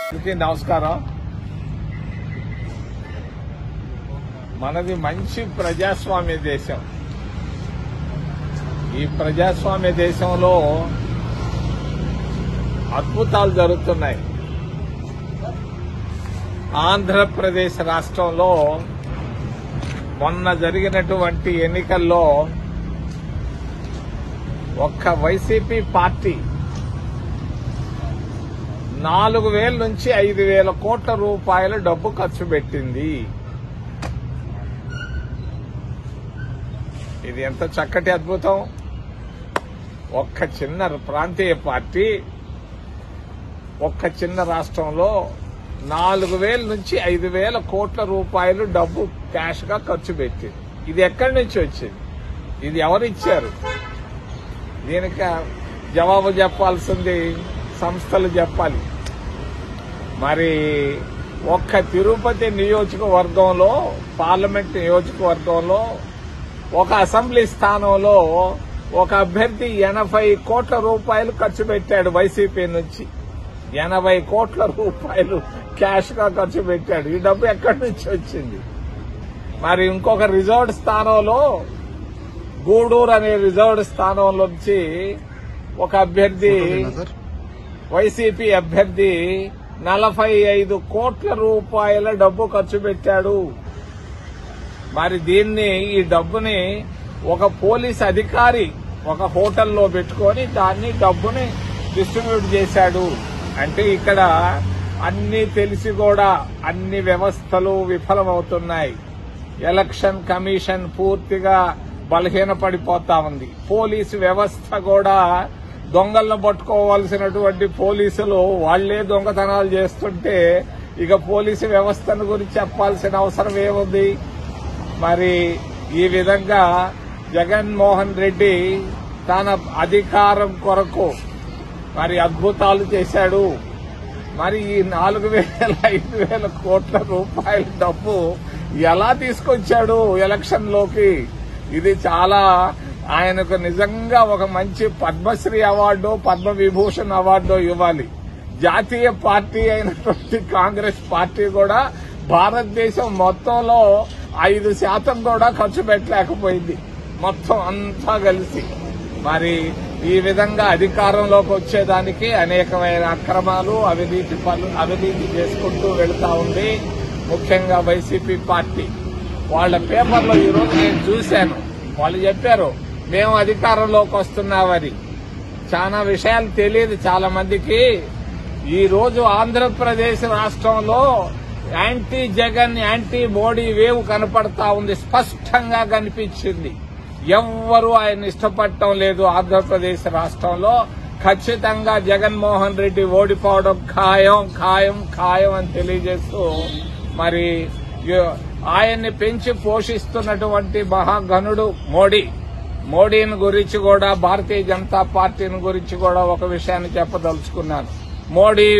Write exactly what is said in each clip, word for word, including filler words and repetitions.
నమస్కారం. మనది మంచి ప్రజాస్వామ్య దేశం. ఈ ప్రజాస్వామ్య దేశంలో అద్భుతాలు జరుగుతున్నాయి. ఆంధ్రప్రదేశ్ రాష్ట్రంలో మొన్న జరిగినటువంటి ఎన్నికల్లో ఒక్క వైసీపీ పార్టీ నాలుగు వేల నుంచి ఐదు వేల కోట్ల రూపాయల డబ్బు ఖర్చు పెట్టింది. ఇది ఎంత చక్కటి అద్భుతం. ఒక్క చిన్న ప్రాంతీయ పార్టీ ఒక్క చిన్న రాష్ట్రంలో నాలుగు వేల నుంచి ఐదు వేల కోట్ల రూపాయలు డబ్బు క్యాష్ గా ఖర్చు పెట్టింది. ఇది ఎక్కడి నుంచి వచ్చింది? ఇది ఎవరిచ్చారు? దీనికి జవాబు చెప్పాల్సింది సంస్థలు చెప్పాలి. మరి ఒక్క తిరుపతి నియోజకవర్గంలో, పార్లమెంట్ నియోజకవర్గంలో ఒక అసెంబ్లీ స్థానంలో ఒక అభ్యర్థి ఎనభై కోట్ల రూపాయలు ఖర్చు పెట్టాడు. వైసీపీ నుంచి ఎనభై కోట్ల రూపాయలు క్యాష్ గా ఖర్చు పెట్టాడు. ఈ డబ్బు ఎక్కడి నుంచి వచ్చింది? మరి ఇంకొక రిజర్వ్డ్ స్థానంలో, గూడూరు అనే రిజర్వ్డ్ స్థానంలో నుంచి ఒక అభ్యర్థి, వైసీపీ అభ్యర్థి నలభై ఐదు కోట్ల రూపాయల డబ్బు ఖర్చు పెట్టాడు. మరి దీన్ని, ఈ డబ్బుని ఒక పోలీస్ అధికారి ఒక హోటల్లో పెట్టుకుని దాన్ని డబ్బుని డిస్ట్రిబ్యూట్ చేశాడు. అంటే ఇక్కడ అన్ని తెలిసి కూడా అన్ని వ్యవస్థలు విఫలమవుతున్నాయి. ఎలక్షన్ కమిషన్ పూర్తిగా బలహీనపడిపోతా ఉంది. పోలీసు వ్యవస్థ కూడా దొంగలను పట్టుకోవాల్సినటువంటి పోలీసులు వాళ్లే దొంగతనాలు చేస్తుంటే ఇక పోలీసు వ్యవస్థను గురించి చెప్పాల్సిన అవసరం ఏముంది? మరి ఈ విధంగా జగన్మోహన్ రెడ్డి తన అధికారం కొరకు మరి అద్భుతాలు చేశాడు. మరి ఈ నాలుగు వేల ఐదు వేల కోట్ల రూపాయల డబ్బు ఎలా తీసుకొచ్చాడు ఎలక్షన్ లోకి? ఇది చాలా, ఆయనకు నిజంగా ఒక మంచి పద్మశ్రీ అవార్డు, పద్మ విభూషణ్ అవార్డు ఇవ్వాలి. జాతీయ పార్టీ అయినటువంటి కాంగ్రెస్ పార్టీ కూడా భారతదేశం మొత్తంలో ఐదు శాతం కూడా ఖర్చు పెట్టలేకపోయింది, మొత్తం అంతా కలిసి. మరి ఈ విధంగా అధికారంలోకి వచ్చేదానికి అనేకమైన అక్రమాలు, అవినీతి పనులు అవినీతి చేసుకుంటూ వెళ్తా ఉంది. ముఖ్యంగా వైసీపీ పార్టీ వాళ్ల పేపర్లో ఈరోజు నేను చూశాను. వాళ్ళు చెప్పారు మేము అధికారంలోకి వస్తున్నామని. చాలా విషయాలు తెలియదు చాలా మందికి. ఈ రోజు ఆంధ్రప్రదేశ్ రాష్ట్రంలో anti Jagan, anti Modi wave కనపడతా ఉంది, స్పష్టంగా కనిపించింది. ఎవ్వరూ ఆయన ఇష్టపడటం లేదు. ఆంధ్రప్రదేశ్ రాష్ట్రంలో ఖచ్చితంగా జగన్మోహన్ రెడ్డి ఓడిపోవడం ఖాయం ఖాయం ఖాయం అని తెలియజేస్తూ, మరి ఆయన్ని పెంచి పోషిస్తున్నటువంటి మహాగణుడు మోడీ, మోడీని గురించి కూడా, భారతీయ జనతా పార్టీని గురించి కూడా ఒక విషయాన్ని చెప్పదలుచుకున్నాను. మోడీ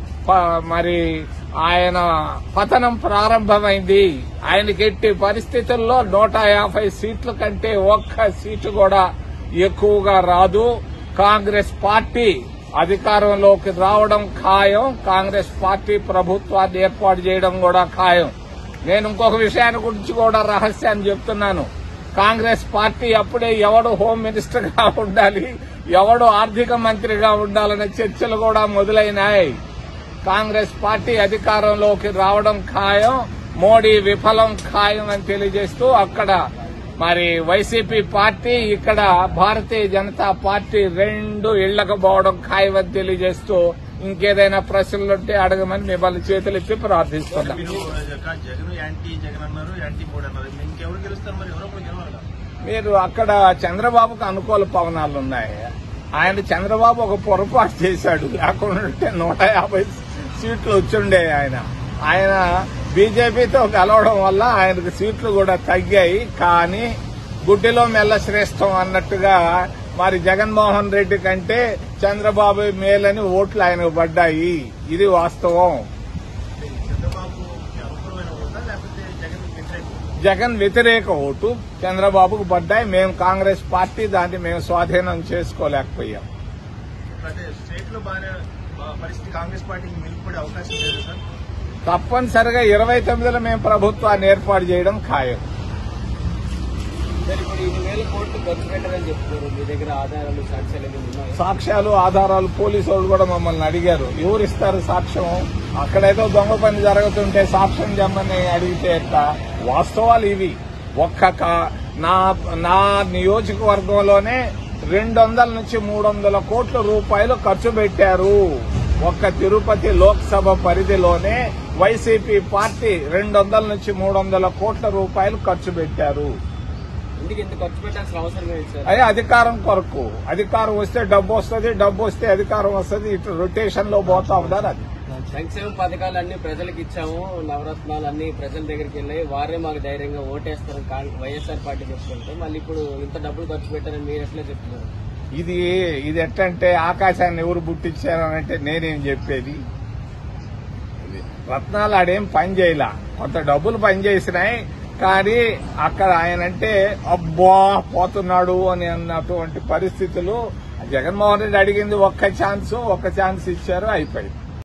మరి ఆయన పతనం ప్రారంభమైంది. ఆయనకి ఎట్టి పరిస్థితుల్లో నూట యాభై సీట్ల కంటే ఒక్క సీటు కూడా ఎక్కువగా రాదు. కాంగ్రెస్ పార్టీ అధికారంలోకి రావడం ఖాయం. కాంగ్రెస్ పార్టీ ప్రభుత్వాన్ని ఏర్పాటు చేయడం కూడా ఖాయం. నేను ఇంకొక విషయాన్ని గురించి కూడా రహస్యాన్ని చెప్తున్నాను. కాంగ్రెస్ పార్టీ అప్పుడే ఎవడు హోమ్ మినిస్టర్ గా ఉండాలి, ఎవడు ఆర్థిక మంత్రిగా ఉండాలనే చర్చలు కూడా మొదలైనాయి. కాంగ్రెస్ పార్టీ అధికారంలోకి రావడం ఖాయం, మోడీ విఫలం ఖాయం అని తెలియజేస్తూ, అక్కడ మరి వైసీపీ పార్టీ, ఇక్కడ భారతీయ జనతా పార్టీ రెండు ఇళ్లకు పోవడం ఖాయం అని తెలియజేస్తూ, ఇంకేదైనా ప్రశ్నలుంటే అడగమని మిమ్మల్ని చేతులెత్తి ప్రార్థిస్తున్నాం. మీరు అక్కడ చంద్రబాబుకు అనుకూల పవనాలు ఉన్నాయి. ఆయన చంద్రబాబు ఒక పొరపాటు చేశాడు, లేకుంటే నూట యాభై సీట్లు వచ్చుండే. ఆయన ఆయన బీజేపీతో కలవడం వల్ల ఆయనకు సీట్లు కూడా తగ్గాయి. కానీ గుడ్డిలో మెల్ల శ్రేష్టం అన్నట్టుగా మరి జగన్మోహన్ రెడ్డి కంటే చంద్రబాబు మేలని ఓట్లు ఆయనకు పడ్డాయి. ఇది వాస్తవం. జగన్ వ్యతిరేక ఓటు చంద్రబాబుకు పడ్డాయి. మేము కాంగ్రెస్ పార్టీ దాన్ని మేము స్వాధీనం చేసుకోలేకపోయాం. పరిస్థితి కాంగ్రెస్ పార్టీకి మెరుగుపడే అవకాశం లేదు సార్? తప్పనిసరిగా ఇరవై తొమ్మిదిలో మేము ప్రభుత్వాన్ని ఏర్పాటు చేయడం ఖాయం. సార్ ఇప్పుడు ఇన్ని వేల కోట్లు ఖర్చు పెట్టారని చెప్తున్నారు, మీ దగ్గర ఆధారాలు సాక్ష్యాలు ఉన్నాయి? సాక్ష్యాలు ఆధారాలు పోలీసు వాళ్ళు కూడా మమ్మల్ని అడిగారు, ఎవరు ఇస్తారు సాక్ష్యం? అక్కడేదో దొంగ పని జరుగుతుంటే సాక్ష్యం చెప్పమని అడిగితే ఎట్లా? వాస్తవాలు ఇవి. ఒక్క కా- నా నా నియోజకవర్గంలోనే రెండు వందల నుంచి మూడు వందల కోట్ల రూపాయలు ఖర్చు పెట్టారు. ఒక్క తిరుపతి లోక్సభ పరిధిలోనే వైసీపీ పార్టీ రెండు వందల నుంచి మూడు వందల కోట్ల రూపాయలు ఖర్చు పెట్టారు. ఎందుకు ఇంత ఖర్చు పెట్టాల్సిన అవసరం లేదు సార్? అదే అధికారం కొరకు. అధికారం వస్తే డబ్బు వస్తుంది, డబ్బు వస్తే అధికారం వస్తుంది. ఇటు రొటేషన్ లో పోతా ఉన్నారు. అది సంక్షేమ పథకాలు అన్ని ప్రజలకు ఇచ్చాము, నవరత్నాలు అన్ని ప్రజల దగ్గరికి వెళ్ళాయి, వారే మాకు ధైర్యంగా ఓటేస్తారు వైఎస్ఆర్ పార్టీ చెప్తుంటే మళ్ళీ ఇప్పుడు ఇంత డబ్బులు ఖర్చు పెట్టారని మీరు ఎట్లా చెప్తున్నారు? ఇది ఇది ఎట్టంటే ఆకాశాన్ని ఎవరు బుట్టించారనంటే నేనేం చెప్పేది? రత్నాలు ఆడేం పని చేయలా, కొంత డబ్బులు పనిచేసినాయి. కానీ అక్కడ ఆయనంటే అబ్బా పోతున్నాడు అని అన్నటువంటి పరిస్థితులు. జగన్మోహన్ రెడ్డి అడిగింది ఒక్క ఛాన్స్, ఒక్క ఛాన్స్ ఇచ్చారు, అయిపోయింది.